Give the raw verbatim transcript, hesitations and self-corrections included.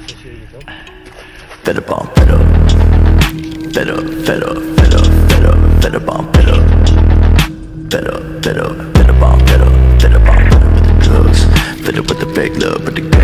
Fed up on fed up. Fed up, fed up, fed up, fed up, fed up on fed up. Fed up, fed up, fed up on fed up. Fed up on fed up with the drugs. Fed up with the fake love, with the